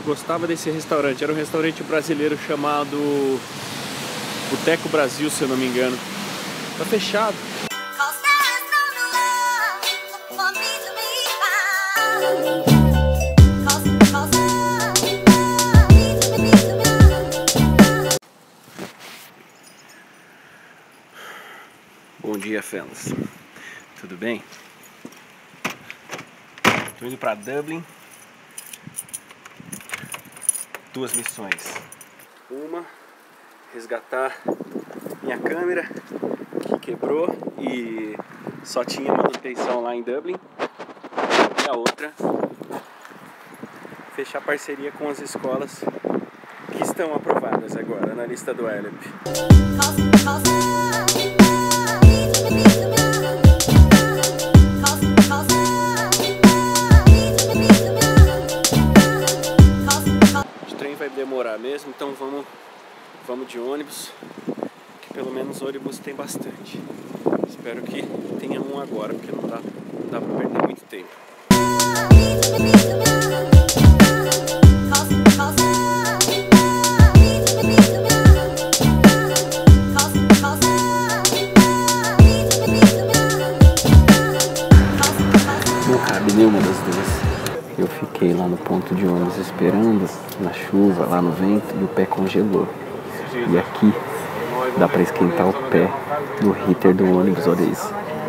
Gostava desse restaurante, era um restaurante brasileiro chamado Boteco Brasil, se eu não me engano. Tá fechado. Bom dia, fellas. Tudo bem? Tô indo pra Dublin. Duas missões. Uma, resgatar minha câmera que quebrou e só tinha manutenção lá em Dublin. E a outra, fechar parceria com as escolas que estão aprovadas agora na lista do ELEP. O trem vai demorar mesmo, então vamos de ônibus, que pelo menos ônibus tem bastante. Espero que tenha um agora, porque não dá pra perder muito tempo. Não cabe nenhuma das duas. Eu fiquei lá no ponto de ônibus esperando, na chuva, lá no vento, e o pé congelou. E aqui dá pra esquentar o pé no heater do ônibus, olha isso.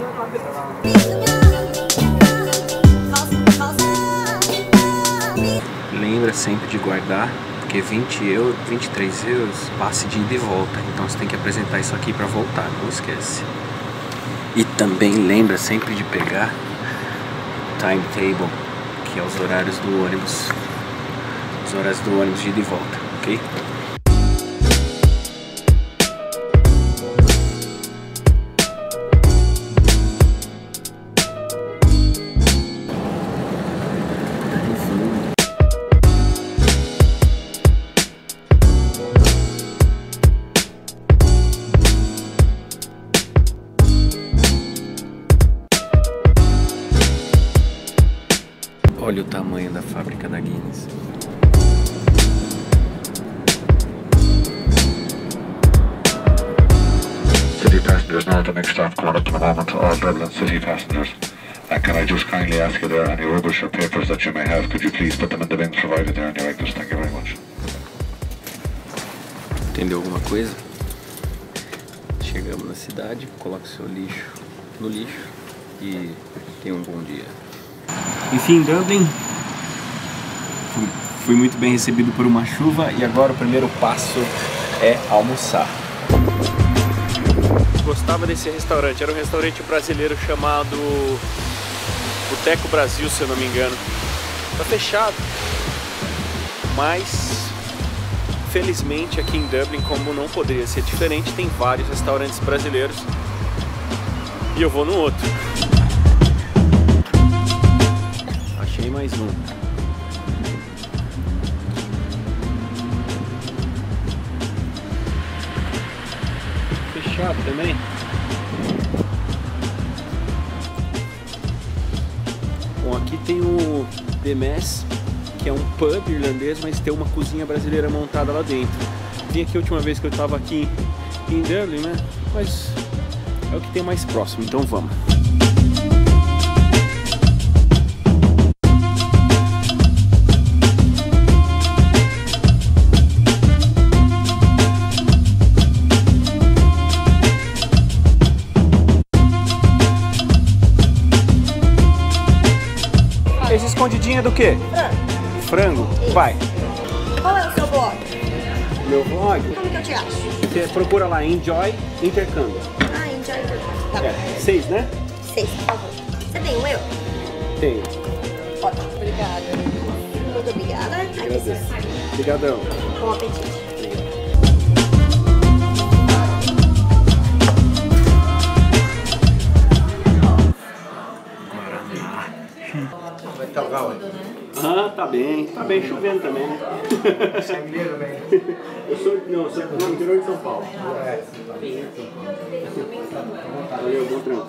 Lembra sempre de guardar, porque 23 euros, passe de ida e volta. Então você tem que apresentar isso aqui pra voltar, não esquece. E também lembra sempre de pegar timetable, que é os horários do ônibus. Os horários do ônibus de ida e volta, ok? Olha o tamanho da fábrica da Guinness. City passengers now at the next stop coming up in a moment, all Dublin City passengers. And can I just kindly ask you there, any rubbish or papers that you may have, could you please put them in the bins provided there on your exit? Thank you very much. Entendeu alguma coisa? Chegamos na cidade, coloque seu lixo no lixo e tenha um bom dia. Enfim, Dublin, fui muito bem recebido por uma chuva e agora o primeiro passo é almoçar. Gostava desse restaurante, era um restaurante brasileiro chamado Boteco Brasil, se eu não me engano. Tá fechado, mas felizmente aqui em Dublin, como não poderia ser diferente, tem vários restaurantes brasileiros e eu vou no outro. Achei mais um. Fechado também. Bom, aqui tem o The Mess, que é um pub irlandês, mas tem uma cozinha brasileira montada lá dentro. Vim aqui a última vez que eu estava aqui em Dublin, né? Mas é o que tem mais próximo, então vamos. Esse escondidinho é do quê? Frango. Vai. Qual é o seu blog? Meu vlog? Como que eu te acho? Você procura lá, Enjoy Intercâmbio. Ah, Enjoy Intercâmbio. Tá bom. 6, né? 6, por favor. Você tem um eu? Tenho. Ótimo, obrigada. Muito obrigada. Agradeço. Obrigadão. Bom apetite. Vai estar legal, hein? Ah, tá bem chovendo também, né? Sangueiro também. Eu sou do interior de São Paulo. É. Valeu, bom trampo.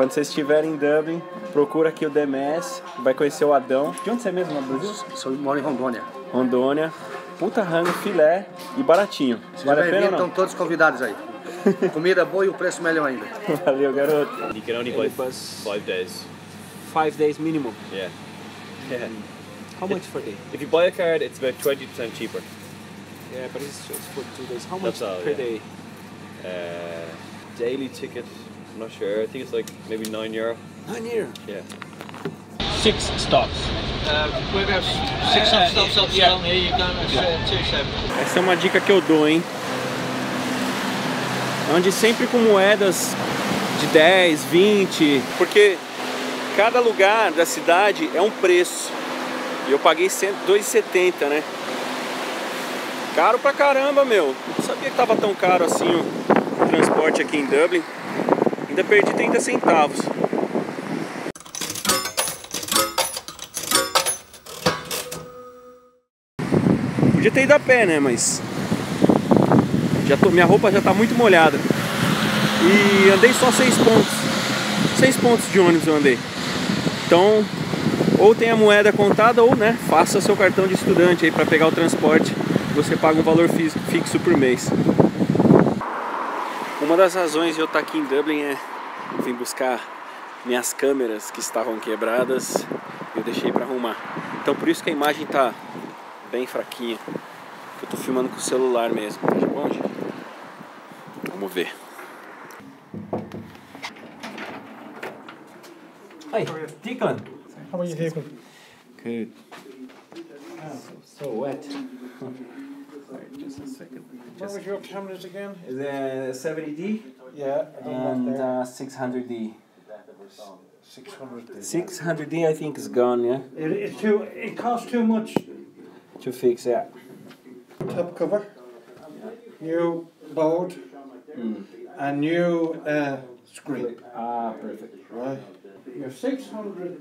Quando vocês estiverem em Dublin, procura aqui o DMS, vai conhecer o Adão. De onde você é mesmo, no Brasil? Moro em Rondônia. Rondônia. Puta rango, filé e baratinho. Vale a pena ou não? Estão todos convidados aí. Comida boa e o preço melhor ainda. Valeu, garoto. You can only buy 5 days. 5 days minimum. Yeah. Yeah. How much for day? If you buy a card, it's about 20% cheaper. Yeah, but it's for 2 days. How much That's all, per yeah. day? Daily ticket, I'm not sure. I think it's like maybe €9. 9 years. Yeah. 6 stops. We're about 6 stops up down here. You're going to 27. Essa é uma dica que eu dou, hein? Ande sempre com moedas de 10, 20, porque cada lugar da cidade é um preço. E eu paguei $2,70, né? Caro pra caramba, meu. Não sabia que tava tão caro assim o transporte aqui em Dublin. Ainda perdi 30 centavos. Podia ter ido a pé, né? Mas minha roupa já tá muito molhada. E andei só 6 pontos. 6 pontos de ônibus eu andei. Então, ou tem a moeda contada ou, né, faça seu cartão de estudante aí para pegar o transporte. Você paga um valor fixo por mês. Uma das razões de eu estar aqui em Dublin é vim buscar minhas câmeras que estavam quebradas. Eu deixei para arrumar. Então por isso que a imagem tá bem fraquinha. Eu tô filmando com o celular mesmo. Tá bom, gente? Vamos ver. Hi, Deacon. How are you keeping? Good. So wet. Right, just a second. What was your cameras again? The 70D Yeah, I don't know there. 600D. 600. 600D I think is gone, yeah? It costs too much. To fix, yeah. Top cover, new board, and new screen. Ah, perfect. Right. Your 600.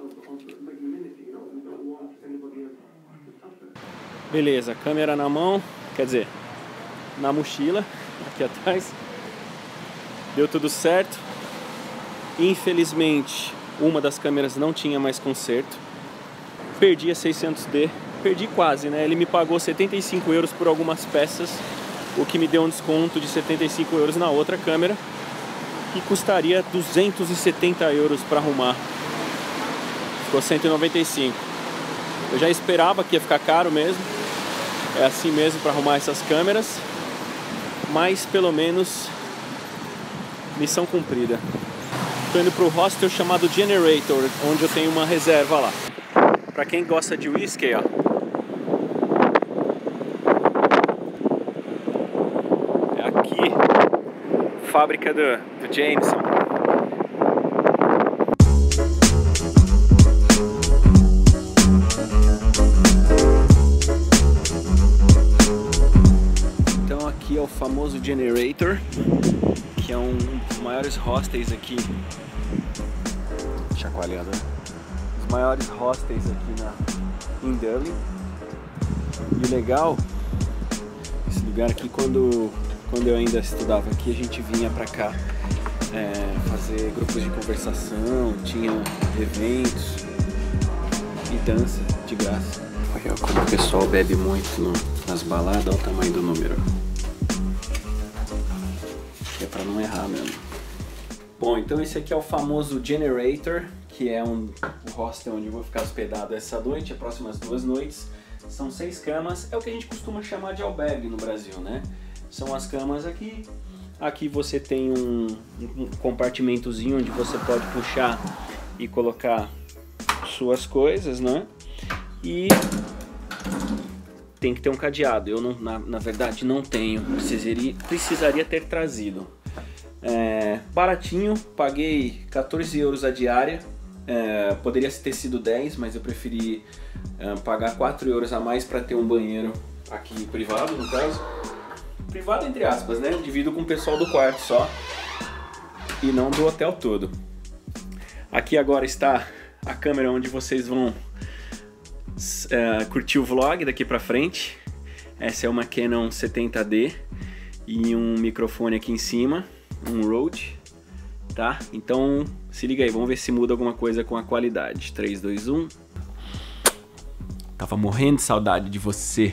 Beleza, câmera na mão, quer dizer, na mochila, aqui atrás. Deu tudo certo. Infelizmente, uma das câmeras não tinha mais conserto. Perdi a 600D. Perdi quase, né? Ele me pagou 75 euros por algumas peças, o que me deu um desconto de 75 euros na outra câmera, que custaria 270 euros para arrumar. Ficou 195. Eu já esperava que ia ficar caro mesmo. É assim mesmo para arrumar essas câmeras, mas pelo menos missão cumprida. Estou indo para o hostel chamado Generator, onde eu tenho uma reserva lá. Para quem gosta de whisky, ó. É aqui, fábrica do Jameson. Então aqui é o famoso Generator, que é um dos maiores hostels aqui. Chacoalhando. Os maiores hostels aqui em Dublin. E o legal, esse lugar aqui, quando eu ainda estudava aqui, a gente vinha pra cá fazer grupos de conversação, tinha eventos e dança de graça. Olha como o pessoal bebe muito nas baladas, olha o tamanho do número. É pra não errar mesmo. Bom, então esse aqui é o famoso Generator, que é o hostel onde eu vou ficar hospedado essa noite, as próximas 2 noites. São 6 camas, é o que a gente costuma chamar de albergue no Brasil, né? São as camas aqui. Aqui você tem um compartimentozinho onde você pode puxar e colocar suas coisas, né? E tem que ter um cadeado. Eu, não, na verdade, não tenho. Precisaria ter trazido. Baratinho, paguei 14 euros a diária. Poderia ter sido 10, mas eu preferi pagar 4 euros a mais para ter um banheiro aqui privado, no caso. Privado entre aspas, né? Divido com o pessoal do quarto só e não do hotel todo. Aqui agora está a câmera onde vocês vão curtir o vlog daqui pra frente. Essa é uma Canon 70D e um microfone aqui em cima, um Rode. tá? Então se liga aí, vamos ver se muda alguma coisa com a qualidade. 3, 2, 1. Tava morrendo de saudade de você.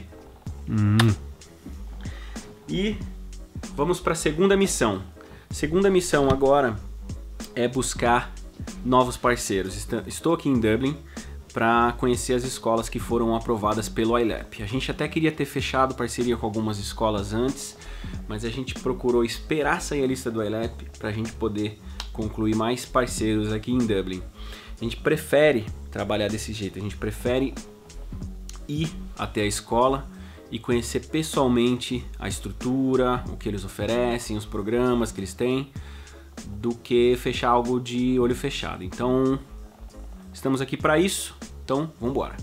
E vamos para a segunda missão. Segunda missão agora é buscar novos parceiros. Estou aqui em Dublin para conhecer as escolas que foram aprovadas pelo ILAP. A gente até queria ter fechado parceria com algumas escolas antes, mas a gente procurou esperar sair a lista do ILAP para a gente poder concluir mais parceiros aqui em Dublin. A gente prefere trabalhar desse jeito, a gente prefere ir até a escola e conhecer pessoalmente a estrutura, o que eles oferecem, os programas que eles têm, do que fechar algo de olho fechado. Então, estamos aqui para isso, então vamos embora.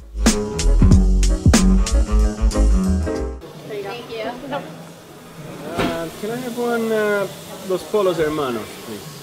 Thank you. Can I have one, Los Polos Hermanos, please?